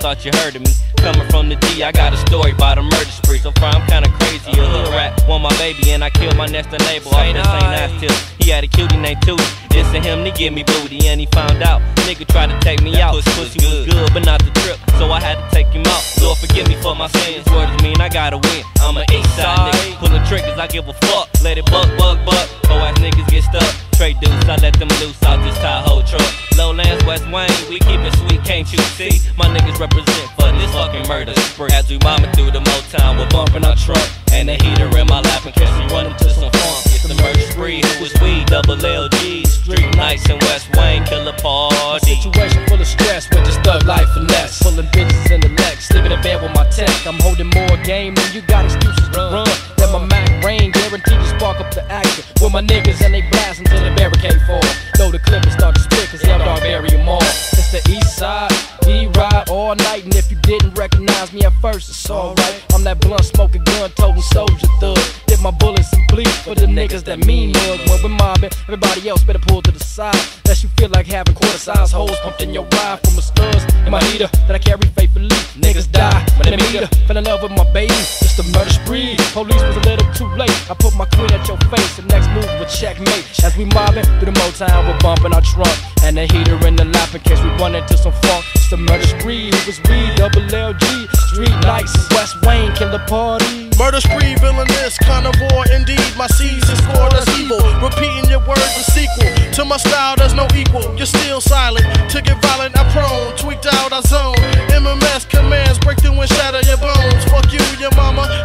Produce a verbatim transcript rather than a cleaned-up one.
thought you heard of me. Coming from the D, I got a story about a murder spree. So far, I'm kinda crazy, a hood rat. Want my baby, and I killed my next door neighbor off that same ass tip. He had a cutie named Tootie. This and him, to give me booty, and he found out. Nigga tried to take me out. Pussy was good, but not the trip, so I had to take him out. Lord, forgive me for my sins. Words mean I gotta win. I'm an east side nigga. Pulling triggers, I give a fuck. Let it buck, buck, buck. Oh, ass niggas get stuck. Trade dudes, I let them loose out this Tahoe truck. Lowlands, West Wayne, we keep it sweet, can't you see? My niggas represent for this fucking murder spree. As we mobbing through the Motown, we're bumping our truck. And the heater in my lap in case we run into some funk. It's the murder spree, who is we? Double L G, street nights in West Wayne, killer party. Situation full of stress with this thug life finesse. Pulling bitches in the legs, sleeping in bed with my tech. I'm holding more game than you got excuses to run. Then my Mac rain guaranteed to spark up the action. With my niggas and they blast until the barricade fall. Load the clip and start to spit cause hell dog bury them all. It's the east side, we ride all night. And if you didn't recognize me at first, it's alright. I'm that blunt smoking gun toting soldier thug. Dip my bullets and bleed for the niggas that mean mug. When we're mobbing, everybody else better pull to the side. Lest you feel like having quarter size holes pumped in your ride. From a studs in my heater that I carry faithfully. Niggas die when they meet her. Fell in love with my baby, it's the murder spree. Police was a little too late. I put my queen at your face. The next move was checkmate. As we mobbing through the Motown, we're bumping our trunk. And the heater in the lap in case we run into some funk. It's the murder spree, it was we, double L G. Street nights in West Wayne, killer party. Murder spree, villainous, carnivore indeed. My C's is score that's evil. Repeating your words a sequel to my style, there's no equal. You're still silent, to get violent, I prone. Tweaked out, I zone. M M S commands break through and shatter your bones. Fuck you, your mama,